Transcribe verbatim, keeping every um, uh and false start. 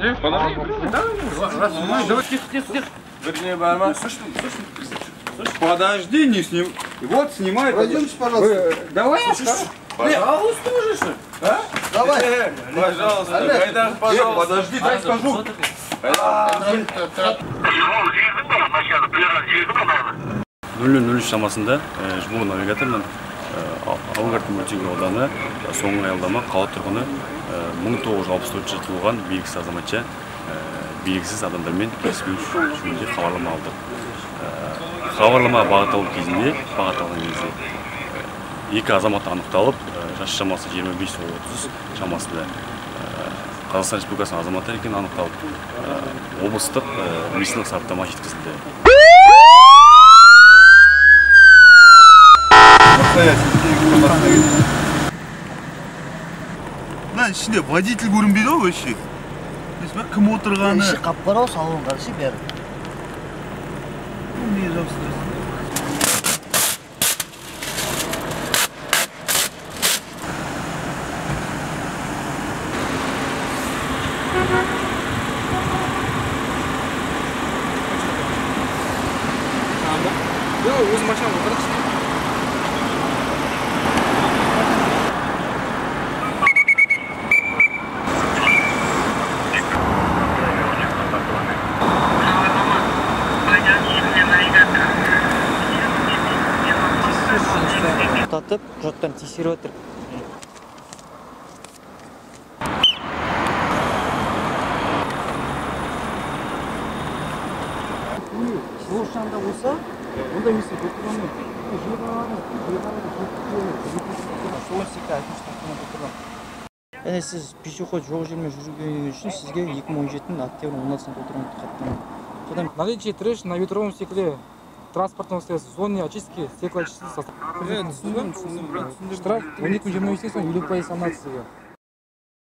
Подожди, подожди. Давай, давай, тихо, тихо, тихо. Вернее, бармен. Подожди, не сним. Вот, снимай. Пройдемте, пожалуйста. Давай. Пожалуйста, уже что? А? Давай. Пожалуйста, Гайдар, пожалуйста. Подожди, дай скажу. нөл нөл үш шамасында Жму навигатормен Алгарты мөлтек ауданы соңғы аялдама қала тұрғыны мың тоғыз жүз алпыс төртінші жылы туылған белгісіз азаматша белгісіз адамдармен келіспеу жөнінде хабарлама алды. Хабарлама бағытталу кезінде, бағытталған кезде екі азамат анықталып, жас шамасы жиырма бес отыз шамасында Қазақстан Республикасының азаматтары екені анықталып, облыстық медициналық сараптама жеткізілді. Lan içinde водитель görünmüyor o işi. Mesela kim oturganı? İşi kapkara o salon karşı bir yer. Bu niye yapsınız? Yok, uzun maçan bu kadar. Tutup құжаттарын тексеріп отыр. Бұл шанда болса, онда емесе отырғанмен, және сіз пешеход жоқ жермен жүргені үшін сізге екі мың он жетінің октябрь он алтысында отырғанды хаттама. Наличие трэш на ветровом стекле транспортного средства в зоне очистки стеклоочистки. Штраф он екі мың жиырма бестен соң елу пайыз санады сізге.